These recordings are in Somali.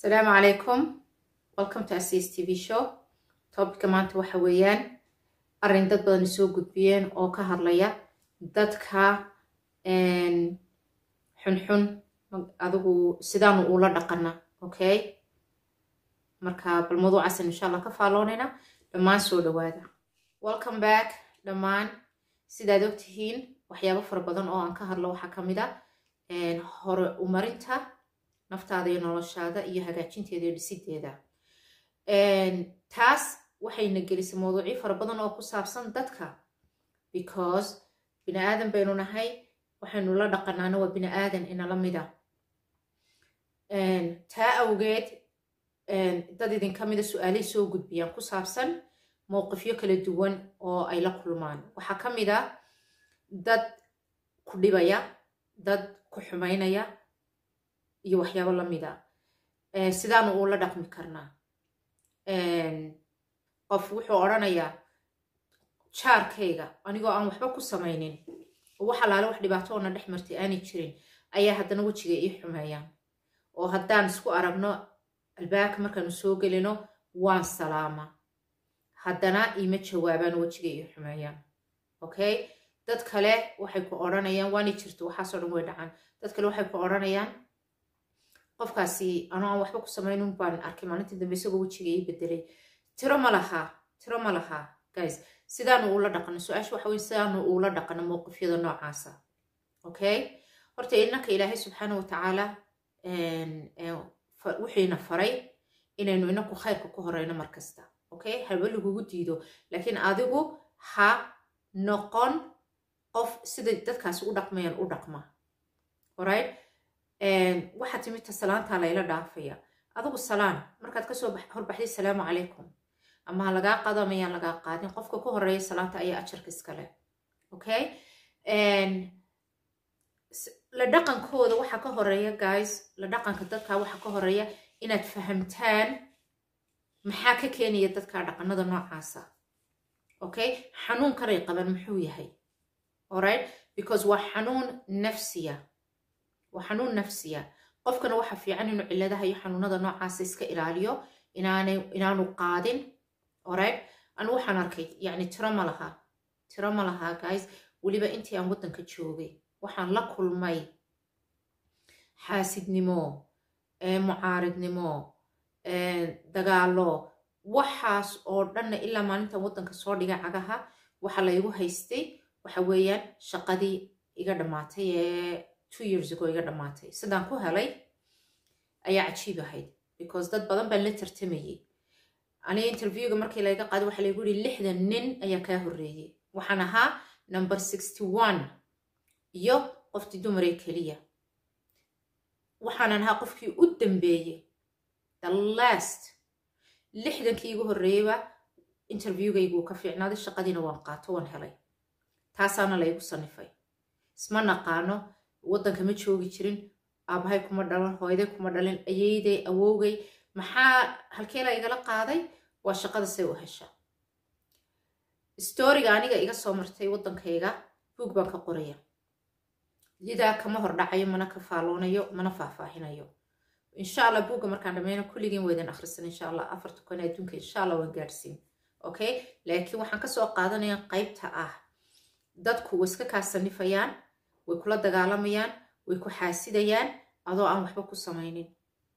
السلام عليكم. Welcome to Assis TV show. Topic maanta waxa weeyaan arrin dad badan soo gudbiyeen oo ka hadlaya dadka xun adigu sidaan ula dhaqana. Okay, marka bal mawduucaas insha Allah ka faaloonayna dhamaan soo dhawaada. Welcome back dhamaan. Sidaad ogtihiin waxyaabo fara badan oo aan ka hadlo waxa kamid ah hore u marinta naftaada iyo noloshaada iyo hagaajinteeda iyo dhisideeda. taas waxayna gelisay mawduucyo fara badan oo ku saabsan dadka, because bini aadan baynu nahay, waxaynu la dhaqanaana waa bini aadan inala mida. taa awgeed dad idinka mida su-aalay soo gudbiyaan ku saabsan mowqifyo kala duwan oo ay la kulmaan. waxaa ka mid ah dad ku dhibaya, dad ku xumaynaya iyo waxyaabo la mid ah. sidaanu ula dhaqmi karnaa. qof wuxuu odhanayaa jaarkayga anigoo aan waxba ku samaynin oo wax alaale wax dhibaato oo na dhex martay aanay jirin ayaa haddana wejiga ii xumeeyaan, oo haddaan isku aragno albaabka markaanu soo gelino waan salaama, haddana iima jawaabaan, wejiga ii xumeeyaan. Okay, dad kale waxay ku odhanayaan waani jirto, waxaasoo dhan way dhacaan. dad kale waxay ku odhanayaan qofkaasi anoo aan waxba ku samaynin baan arkay maalintii dambe isagoo wejiga ii bedelay. tiro ma laha guys. sidaanu ula dhaqano, su-aasha waxa weye sidaanu ula dhaqano mowqifyada noocaasa. Okay, horta innaka ilaahay subxaana watacaala wuxiina faray inaynu inaku khayrka ku horeyno mar kasta. Okay, haba lagugu diido, laakiin adigu ha noqon qof sida dadkaasi u dhaqmayaan u dhaqma. Alright, waxaa timidta salaantaa layla dhaafaya. adigu salaan markaad kasoo horbaxday salaamu calaykum, ama lagaa qaado ama yaan lagaa qaadin, qofka ku horeeya salaanta ayaa ajarka iskale. Okay, la dhaqankooda waxaa ka horeeya guys, la dhaqanka dadka waxaa ka horeeya inaad fahamtaan maxaa ka keenaya dadka dhaqanada noocaasa. Okay, xanuunkanay qaban muxuu yahay? Alright, because waa xanuun nafsiya, waa xanuun nafsiya. qofkana waxa fiican inuu ciladaha iyo xanuunada noocaasa iska ilaaliyo, inaanu qaadin. Alright, anu waxaan arkay yani tiro ma laha guys. weliba intii aan waddanka joogay waxaan la kulmay xaasidnimo, mucaaridnimo, dagaalo, waxaas oo dhanna ilaa maalintan waddanka soo dhiga cagaha waxa laygu haystay waxa weeyaan shaqadii iga dhammaatay ee 2 years ago iga dhammaatay. sidaan ku helay ayaa cajiib ahayd, because dad badan baan la tartamayay. aniga interviewga markii layga qaaday waxa laygu yidhi 60 nin ayaa kaa horreeyay, waxaan ahaa number 61 iyo qoftii dumaree keliya. waxaanan ahaa qofkii u dambeeyey, the last. 60kii igu horreeyeyba interviewgaygu ka fiicnaaday, shaqadiina waan qaato, waan helay. taasaana laygu sanifay. isma naqaano, waddanka ma joogi jirin, aabahay kuma dhalan, hooyaday kuma dhalin, ayeeyday, awowgay. maxaa halkee la igala qaaday? waa shaqada say u hesha. storiga aniga iga soo martay waddankayga buug baan ka qoraya, lidaa kama hordhacayo, mana ka faaloonayo, mana faahfaahinayo. insha Allah buugga markaan dhammayno kulligiin waydan akhrisan insha Allah. 4 tukan adduunka insha Allah waan gaadhsiin. Okay, laakiin waxaan ka soo qaadanayaa qaybta ah dadku way iska kaasanifayaan, way kula dagaalamayaan, way ku xaasidayaan adoo aan waxba ku samaynin.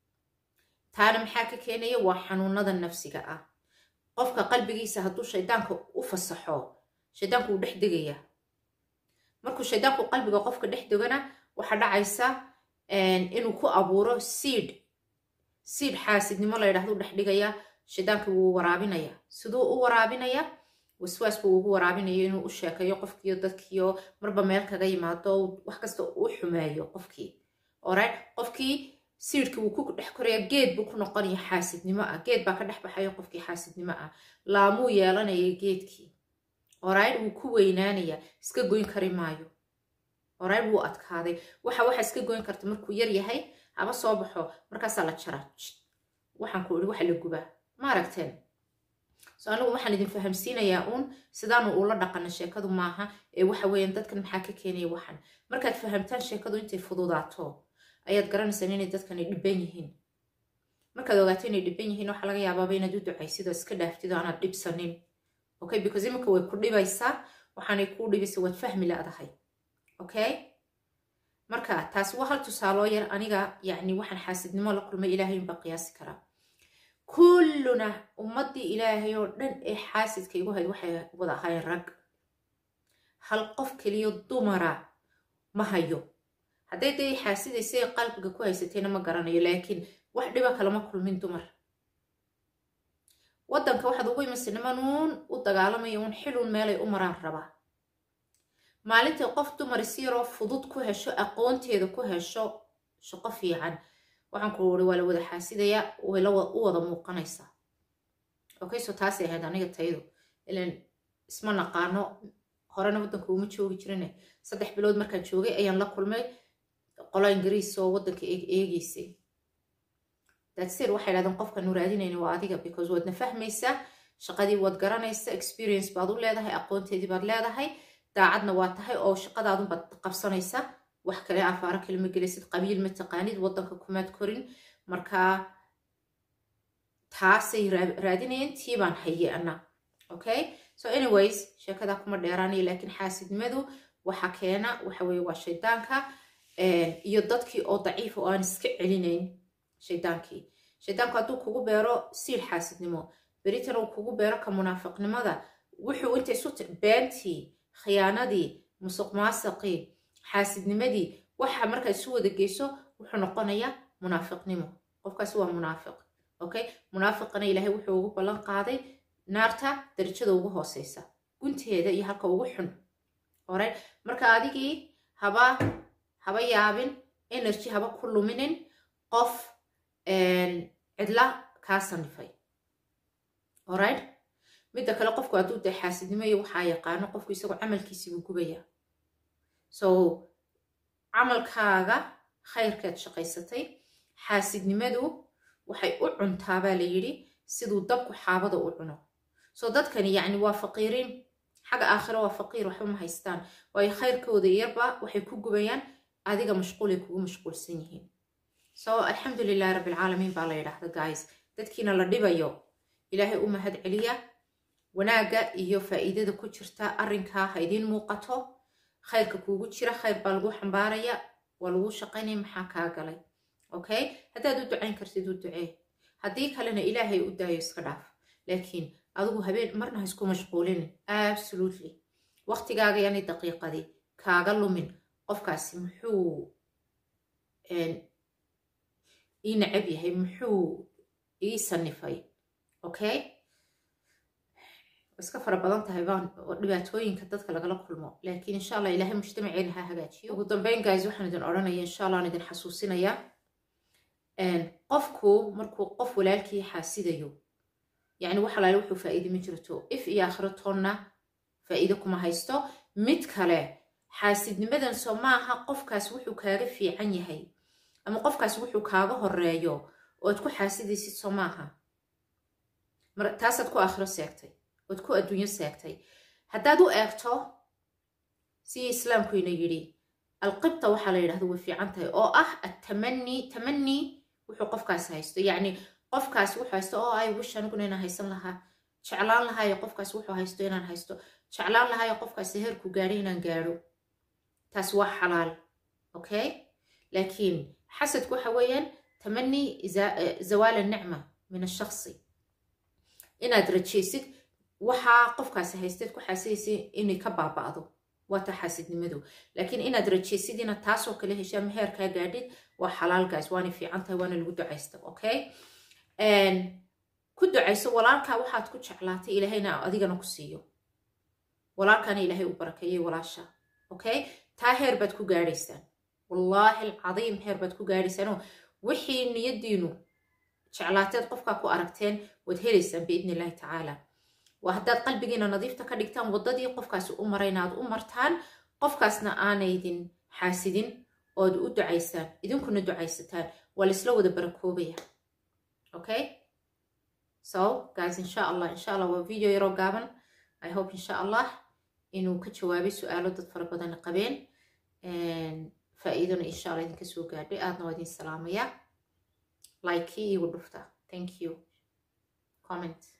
taana maxaa ka keenaya? waa xanuunada nafsiga ah. qofka qalbigiisa hadduu shaydaanka u fasaxo, shaydaanku wuu dhex degaya. markuu shaydaanku qalbiga qofka dhex degana waxa dhacaysa inuu ku abuuro seed xaasidnimo la yidhaahdo dhex dhigaya. shaydaanka wuu waraabinaya. siduu u waraabinaya? waswaas buu ugu waraabinayo inuu u sheekayo qofkiiyo dadkiiyo marba meel kaga yimaado wax kasta u xumeeyo qofkii. Alright, qofkii siidhkii wuu ku dhex koraya, geed buu ku noqonaya xaasidnimo ah. geed baa ka dhex baxayo qofkii xaasidnimo ah, laamuu yeelanaya geedkii. Alright, wuu ku weynaanaya, iska goyn kari maayo. Alright, wuu adkaaday. waxa iska goyn karta markuu yar yahay haba soo baxo, markaasaa la jaraa. waxaan ku idhi waxa la gubaa, ma aragteen? so anigu waxaan idin fahamsiinayaa sidaanu ula dhaqana sheekadu maaha, ee waxa weeyaan dadkan maxaa ka keenaya waxan. markaad fahamtaan sheekadu intay fududaato ayaad garanaysaa inay dadkani dhiban yihiin. markaad ogaato inay dhiban yihiin waxaa laga yaabaaba inaad u ducaysid oo iska dhaaftid oo aanad dhibsanin. Okay, because imika way ku dhibaysaa, waxaanay kuu dhibaysa waad fahmi laadahay. Okay, marka taasi waa hal tusaaloo yar. aniga yacni waxaan xaasidnimo la kulmay ilaahay unbaa qiyaasi karaa. kulluna ummaddii ilaahay oo dhan ee xaasidka igu hayd waxay wada ahaayeen rag. hal qof keliya dumara ma hayo. hadday day xaasidaysay qalbiga ku haysatayna ma garanayo, laakiin wax dhiba kalama kulmin dumar. waddanka waxaad ugu imansa nimanuun u dagaalamaya uun xilun meelay u maraan rabaa. maalintii qof dumar si yaroo fudud ku hesho, aqoonteeda ku hesho shaqo fiican, waxaan ku uri waa la wada xaasidaya, way u wada muuqanaysaa. Okay, so taasay ahayd aniga taydu. ilan isma naqaano, horena waddanka uma joogi jirine 3 bilood markaan joogay ayaan la kulmay qolo Ingiriis oo waddanka eegaysay. That's it. waxay dhahdeen qofka nu raadinayna waa adiga, because waadna fahmaysaa, shaqadii waad garanaysaa, experience baad u leedahay, aqoonteedii baad leedahay, daacadna waa tahay oo shaqadaadun baad qabsanaysaa. wax kale afaara kalma gelisid, qabiil ma taqaanid, waddanka kumaad korin. marka taasay raadinayeen, tii baan haye ana. Okay, so anyways sheekada kuma dheeraanay, laakiin xaasidnimadu waxa keena waxa weeye waa shaydaanka iyo dadkii oo daciif oo aan iska celinayn shaydaankii. shaydaanku hadduu kugu beero siil xaasidnimo, beritan uu kugu beero ka munaafiqnimada, wuxuu inta isu beentii, khiyaanadii, musuqmaasuqii, xaasidnimadii, waxa markaa isu wada geyso wuxuu noqonayaa munaafiqnimo. qofkaasi waa munaafiq. Okay, munaafiqana ilaahay wuxuu ugu ballan qaaday naarta darajada ugu hooseysa, gunteeda iyo halka ugu xun. Alright, marka adigii haba yaabin, energy haba ku luminin qof cidla kaa sanifay. Alright, midda kale qofku hadduu dee xaasidnimo iyo waxaa yaqaano, qofku isagoo camalkiisii buu gubaya. So camalkaaga khayrkeed shaqaysatay, xaasidnimadu waxay u cuntaa baa la yidhi siduu dabku xaabada u cuno. So dadkani yacni waa faqiiriin, xagga aakhiro waa faqiir, waxba ma haystaan, waayo khayrkooda yarba waxay ku gubayaan, adiga mashquulay kugu mashquulsan yihiin. So alxamdulillahi rabbilcaalamiin baa la yidhaahda guys. dadkiina la dhibayo ilaahay u mahad celiya, wanaaga iyo faa'iidada ku jirta arrinkaa ha idiin muuqato. khayrka kuugu jira, khayr baa lagu xambaaraya, waa lagu shaqaynaya, maxaa kaa galay. Okay, haddaad u ducayn kartid u ducee, haddii kalena ilaahay u daayo iska dhaaf. laakiin adigu habeen marna ha isku mashquulin. Absolutely, waqtigaaga yani daqiiqadii kaaga lumin qofkaasi muxuu ii necab yahay, muxuu ii sanifay. Okay, iska fara badan tahay baan dhibaatooyinka dadka lagala kulmo, laakiin insha Allah ilaahay mujtamaceena ha hagaajiyo. ugu dambeyn guys, waxaan idin odhanaya insha Allah aan idin xasuusinaya, qofku markuu qof walaalkii xaasidayo, yani waxa laala wuxuu faa'iido ma jirto, if iyo aakhiro toonna faa'iido kuma haysto. mid kale, xaasidnimadan soo maaha qofkaas wuxuu kaaga fiican yahay ama qofkaas wuxuu kaaga horeeyo ood ku xaasidaysid, soo maaha. taasaad ku aakhiro seegtay, ood ku adduunyo seegtay. haddaad u eegto si islaamku ina yidhi, alqibta waxaa la yidhahdo way fiican tahay, oo ah tamani wuxuu qofkaas haysto. yacni qofkaas wuxuu haysto oo ay wish aniguna inaan haysan lahaa, jeclaan lahaayo qofkaas wuxuu haysto inaan haysto, jeclaan lahaayo qofkaas heerku gaadhay inaan gaadho. taas waa xalaal. Okay, laakiin xasadku waxa weeyaan tamani zawaal الnicma min الشخص, inaad rajaysid waxaa qofkaasi haysteed ku xaasidaysid inay ka baaba'do, waa ta xaasidnimadu. laakiin inaad rajaysid inaad taasoo kale heshaa meherkaa gaadhid waa xalaal guys, waana fiican tahay, waana lagu ducaysta. Okay, ku ducayso walaalkaa waxaad ku jeclaatay, ilaahayna adigana ku siiyo, walaalkaana ilaahay u barakeeyay walaasha. Okay, taa heer baad ku gaadhaysaan, wallaahi alcadiim heer baad ku gaadhaysaanoo wixii niyadiinu jeclaateed qofkaa ku aragteen waad helaysaan biidni illaahi tacaala. waa haddaad qalbigiina nadiifta ka dhigtaan, waddadii qofkaasi u marayna aad u martaan, qofkaasna aanaydin xaasidin, ood u ducaysaan, idinkuna ducaysataan, waa laisla wada barakoobaya. Okay, so guys, insha Allah waa video yaroo gaaban. I hope insha Allah inuu ka jawaabay su'aalo dad fara badan qabeen, faa'iidona insha Allah idinka soo gaadhay. aadna waa idin salaamaya. like iigu dhufta. Thank you. Comment.